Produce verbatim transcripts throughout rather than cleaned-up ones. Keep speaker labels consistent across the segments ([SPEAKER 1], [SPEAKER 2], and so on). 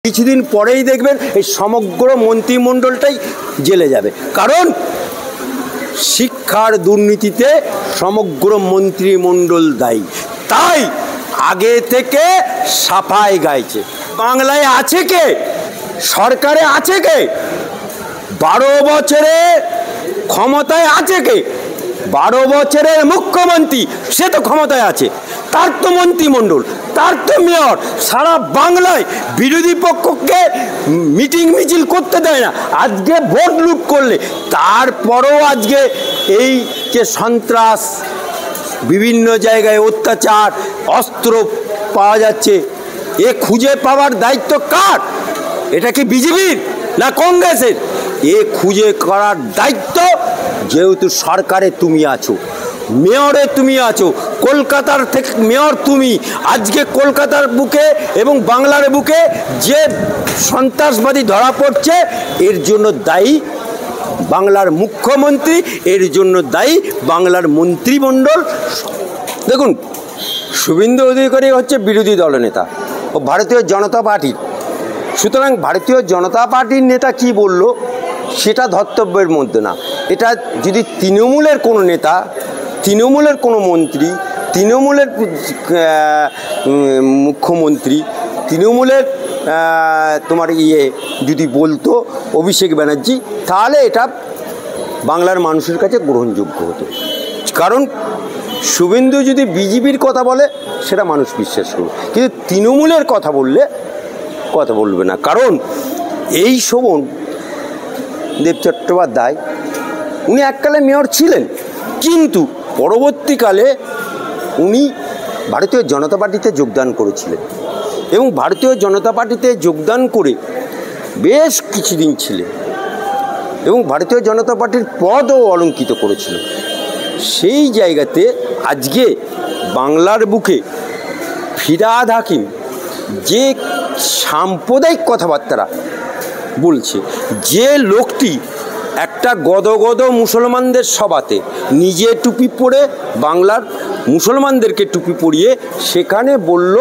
[SPEAKER 1] কিছুদিন পরেই দেখবেন এই সমগ্র মন্ত্রিমণ্ডলটাই জেলে যাবে, কারণ শিক্ষার দুর্নীতিতে সমগ্র মন্ত্রিমণ্ডল দায়ী। তাই আগে থেকে সাফাই গাইছে। বাংলায় আছে কে? সরকারে আছে কে? বারো বছরে ক্ষমতায় আছে কে? বারো বছরের মুখ্যমন্ত্রী, সে তো ক্ষমতায় আছে, তার তো মন্ত্রিমণ্ডল, তার তো মেয়র। সারা বাংলায় বিরোধী পক্ষকে মিটিং মিছিল করতে দেয় না। আজকে ভোট লুট করলে তারপরেও আজকে এই যে সন্ত্রাস, বিভিন্ন জায়গায় অত্যাচার, অস্ত্র পাওয়া যাচ্ছে, এ খুঁজে পাওয়ার দায়িত্ব কার? এটা কি বিজেপির না কংগ্রেসের? এ খুঁজে করার দায়িত্ব যেহেতু সরকারে তুমি আছো, মেয়রে তুমি আছো, কলকাতার থেকে মেয়র তুমি। আজকে কলকাতার বুকে এবং বাংলার বুকে যে সন্ত্রাসবাদী ধরা পড়ছে, এর জন্য দায়ী বাংলার মুখ্যমন্ত্রী, এর জন্য দায়ী বাংলার মন্ত্রিমণ্ডল। দেখুন, শুভেন্দু অধিকারী হচ্ছে বিরোধী দলনেতা ও ভারতীয় জনতা পার্টির। সুতরাং ভারতীয় জনতা পার্টির নেতা কি বলল সেটা ধর্তব্যের মধ্যে না। এটা যদি তৃণমূলের কোনো নেতা, তৃণমূলের কোনো মন্ত্রী, তৃণমূলের মুখ্যমন্ত্রী, তৃণমূলের তোমার ইয়ে যদি বলতো অভিষেক ব্যানার্জি, তাহলে এটা বাংলার মানুষের কাছে গ্রহণযোগ্য হতো। কারণ শুভেন্দু যদি বিজেপির কথা বলে সেটা মানুষ বিশ্বাস করবে, কিন্তু তৃণমূলের কথা বললে কথা বলবে না। কারণ এই শোভন দেব চট্টোপাধ্যায় উনি এককালে মেয়র ছিলেন, কিন্তু পরবর্তীকালে উনি ভারতীয় জনতা পার্টিতে যোগদান করেছিলেন এবং ভারতীয় জনতা পার্টিতে যোগদান করে বেশ কিছুদিন ছিলেন এবং ভারতীয় জনতা পার্টির পদও অলঙ্কিত করেছিল। সেই জায়গাতে আজকে বাংলার বুকে ফিরহাদ হাকিম যে সাম্প্রদায়িক কথাবার্তা বলছে, যে লোকটি একটা গদগদ মুসলমানদের সভাতে নিজে টুপি পরে বাংলার মুসলমানদেরকে টুপি পরিয়ে সেখানে বলল,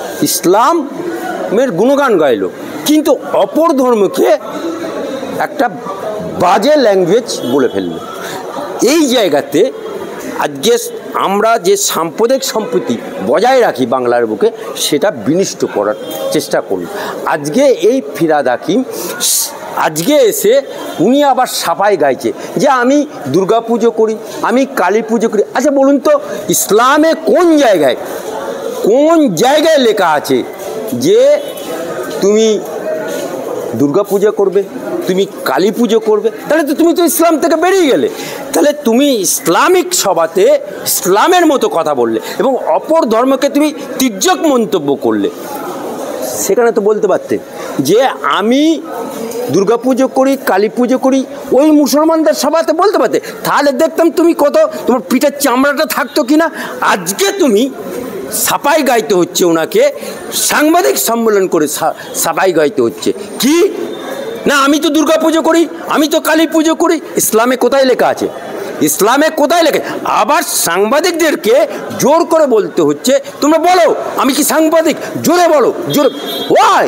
[SPEAKER 1] ইসলামের গুণগান গাইল, কিন্তু অপর ধর্মকে একটা বাজে ল্যাঙ্গুয়েজ বলে ফেলল। এই জায়গাতে আজকে আমরা যে সাম্প্রদায়িক সম্প্রীতি বজায় রাখি বাংলার বুকে, সেটা বিনষ্ট করার চেষ্টা করি। আজকে এই ফিরহাদ হাকিম আজকে এসে উনি আবার সাফাই গাইছে যে আমি দুর্গা পুজো করি, আমি কালী পুজো করি। আচ্ছা বলুন তো, ইসলামে কোন জায়গায় কোন জায়গায় লেখা আছে যে তুমি দুর্গা পুজো করবে, তুমি কালী পুজো করবে? তাহলে তো তুমি তো ইসলাম থেকে বেরিয়ে গেলে। তাহলে তুমি ইসলামিক সভাতে ইসলামের মতো কথা বললে এবং অপর ধর্মকে তুমি তির্যক মন্তব্য করলে। সেখানে তো বলতে পারতে যে আমি দুর্গা পুজো করি, কালী পুজো করি, ওই মুসলমানদের সভাতে বলতে পারতে, তাহলে দেখতাম তুমি কত তোমার পিঠের চামড়াটা থাকতো কিনা। আজকে তুমি সাফাই গাইতে হচ্ছে, ওনাকে সাংবাদিক সম্মেলন করে সাফাই গাইতে হচ্ছে কি না, আমি তো দুর্গা পুজো করি, আমি তো কালী পুজো করি। ইসলামে কোথায় লেখা আছে? ইসলামে কোথায় লেখে? আবার সাংবাদিকদেরকে জোর করে বলতে হচ্ছে, তোমরা বলো আমি কি সাংবাদিক, জোরে বলো, জোরে। ওয়াই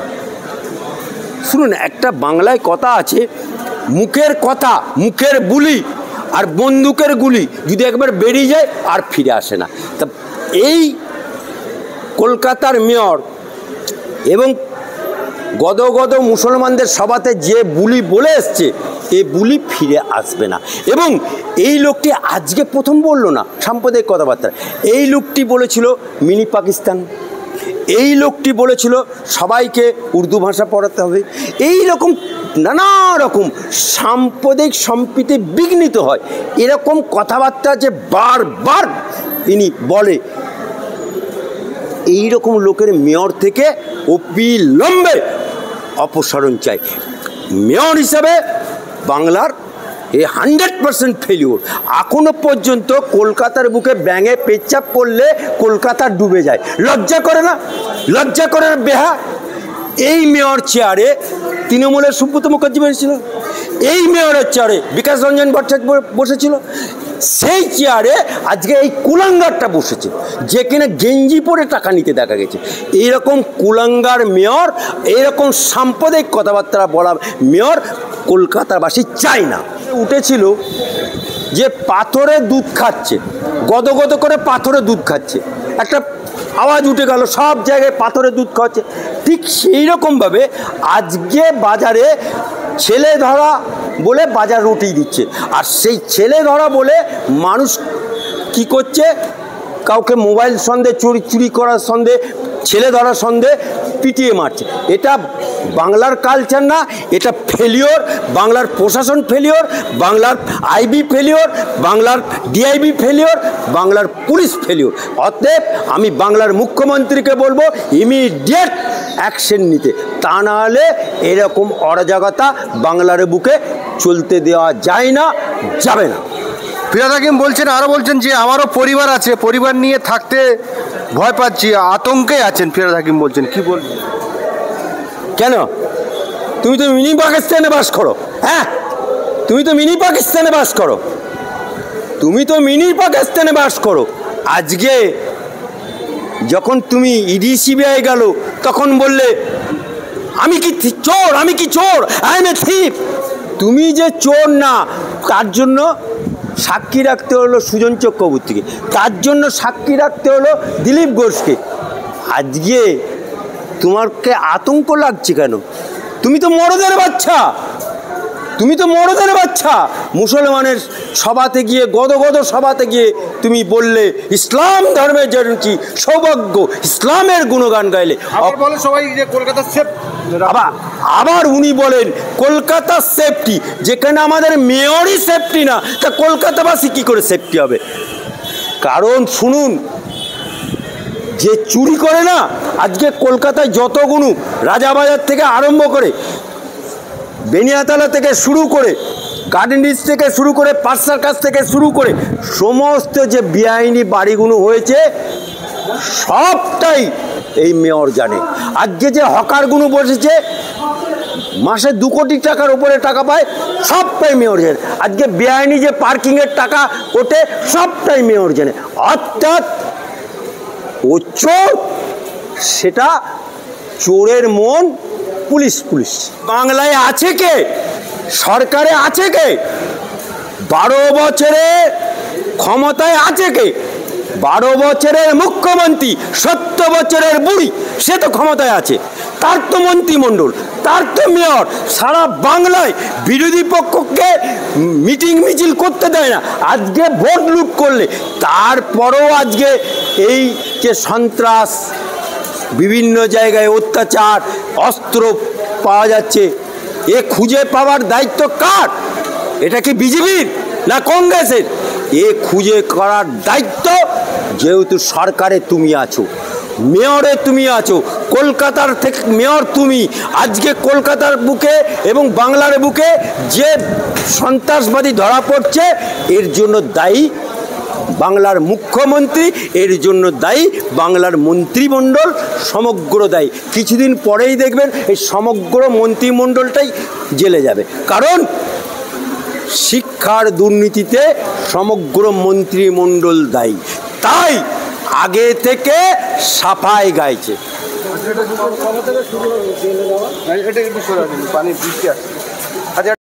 [SPEAKER 1] শুনুন, একটা বাংলায় কথা আছে, মুখের কথা মুখের বুলি আর বন্দুকের গুলি যদি একবার বেরিয়ে যায় আর ফিরে আসে না। তা এই কলকাতার মেয়র এবং গদগদ মুসলমানদের সভাতে যে বুলি বলে এসছে, এ বুলি ফিরে আসবে না। এবং এই লোকটি আজকে প্রথম বলল না সাম্প্রদায়িক কথাবার্তা, এই লোকটি বলেছিল মিনি পাকিস্তান, এই লোকটি বলেছিল সবাইকে উর্দু ভাষা পড়াতে হবে। এই রকম নানা রকম সাম্প্রদায়িক সম্প্রীতি বিঘ্নিত হয়, এরকম কথাবার্তা যে বারবার ইনি বলে। এই রকম লোকের মেয়র থেকে অবিলম্বে অপসারণ চাই। মেয়র হিসাবে বাংলার এ হান্ড্রেড পার্সেন্ট ফেলিওর। এখনো পর্যন্ত কলকাতার বুকে ব্যাঙে পেচ্ছাপ করলে কলকাতা ডুবে যায়। লজ্জা করে না? লজ্জা করে না বেহা? এই মেয়র চেয়ারে তৃণমূলের সুব্রত মুখার্জি বসেছিল, এই মেয়রের চেয়ারে বিকাশ রঞ্জন ভট্টাচার্য বসেছিল, সেই চেয়ারে আজকে এই কুলাঙ্গারটা বসেছে, যে কিনা গেঞ্জি পরে টাকা নিতে দেখা গেছে। এইরকম কুলাঙ্গার মেয়র, এইরকম সাম্প্রদায়িক কথাবার্তা বলা মেয়র কলকাতাবাসী চায় না। উঠেছিল যে পাথরে দুধ খাচ্ছে, গদ গদ করে পাথরে দুধ খাচ্ছে, একটা আওয়াজ উঠে গেল সব জায়গায় পাথরে দুধ খাচ্ছে। ঠিক সেই রকমভাবে আজকে বাজারে ছেলে ধরা বলে বাজার উঠিয়ে দিচ্ছে, আর সেই ছেলে ধরা বলে মানুষ কি করছে, কাউকে মোবাইল সন্দেহে, চুরি চুরি করার সন্দেহে, ছেলে ধরার সন্দেহে পিটিয়ে মারছে। এটা বাংলার কালচার না, এটা ফেলিওর, বাংলার প্রশাসন ফেলিওর, বাংলার আইবি ফেলিওর, বাংলার ডিআইবি ফেলিওর, বাংলার পুলিশ ফেলিওর। অতএব আমি বাংলার মুখ্যমন্ত্রীকে বলবো ইমিডিয়েট অ্যাকশন নিতে, তা না হলে এরকম অরাজকতা বাংলার বুকে চলতে দেওয়া যায় না, যাবে না।
[SPEAKER 2] ফিরহাদ হাকিম বলছেন, আরও বলছেন যে আমারও পরিবার আছে, পরিবার নিয়ে থাকতে ভয় পাচ্ছি, আতঙ্কে আছেন। ফিরহাদ হাকিম বলছেন, কি বলবেন?
[SPEAKER 1] কেন? তুমি তো মিনি পাকিস্তানে বাস করো। হ্যাঁ, তুমি তো মিনি পাকিস্তানে বাস করো, তুমি তো মিনি পাকিস্তানে বাস করো। আজকে যখন তুমি ইডি সিবিআই গেল তখন বললে আমি কি চোর, আমি কি চোর, আই এম এ থিপ। তুমি যে চোর না, তার জন্য সাক্ষী রাখতে হলো সুজন চক্রবর্তীকে, তার জন্য সাক্ষী রাখতে হলো দিলীপ ঘোষকে। আজকে তোমাকে আতঙ্ক লাগছে কেন? তুমি তো মরদের বাচ্চা, তুমি তো মরদের বাচ্চা। মুসলমানের সভাতে গিয়ে, গদ গদ সভাতে গিয়ে তুমি বললে ইসলাম ধর্মের জনকি সৌভাগ্য, ইসলামের গুণগান গাইলে।
[SPEAKER 2] বলে সবাই যে কলকাতা সেফ,
[SPEAKER 1] আবার আবার উনি বলেন কলকাতা সেফটি, যেখানে আমাদের মেয়রই সেফটি না, তা কলকাতাবাসী কি করে সেফটি হবে? কারণ শুনুন, যে চুরি করে না, আজকে কলকাতায় যতগুলো রাজাবাজার থেকে আরম্ভ করে, বেনিয়াতলা থেকে শুরু করে, গার্ডেন রিচ থেকে শুরু করে, পার্সার কাছ থেকে শুরু করে, সমস্ত যে বেআইনি বাড়িগুলো হয়েছে সবটাই এই মেয়র জানে। আজকে যে হকারগুলো বসেছে, মাসে দু কোটি টাকার উপরে টাকা পায়, সবটাই মেয়র জানে। আজকে বেআইনি যে পার্কিংয়ের টাকা ওঠে, সবটাই মেয়র জানে। অর্থাৎ ও চোর, সেটা চোরের মন পুলিশ পুলিশ। বাংলায় আছে কে? সরকারে আছে কে? বারো বছরে ক্ষমতায় আছে কে? বারো বছরের মুখ্যমন্ত্রী, সত্তর বছরের বুড়ি, সে তো ক্ষমতায় আছে, তার তো মন্ত্রিমণ্ডল, তার তো মেয়র। সারা বাংলায় বিরোধী পক্ষকে মিটিং মিছিল করতে দেয় না। আজকে ভোট লুট করলে, তারপরেও আজকে এই যে সন্ত্রাস, বিভিন্ন জায়গায় অত্যাচার, অস্ত্র পাওয়া যাচ্ছে, এ খুঁজে পাওয়ার দায়িত্ব কার? এটা কি বিজেপির না কংগ্রেসের? এ খুঁজে করার দায়িত্ব যেহেতু সরকারে তুমি আছো, মেয়রে তুমি আছো, কলকাতার থেকে মেয়র তুমি। আজকে কলকাতার বুকে এবং বাংলার বুকে যে সন্ত্রাসবাদী ধরা পড়ছে, এর জন্য দায়ী বাংলার মুখ্যমন্ত্রী, এর জন্য দায়ী বাংলার মন্ত্রিমণ্ডল, সমগ্র দায়ী। কিছুদিন পরেই দেখবেন এই সমগ্র মন্ত্রিমণ্ডলটাই জেলে যাবে, কারণ শিক্ষার দুর্নীতিতে সমগ্র মন্ত্রিমণ্ডল দায়ী। তাই আগে থেকে সাফাই গাইছে।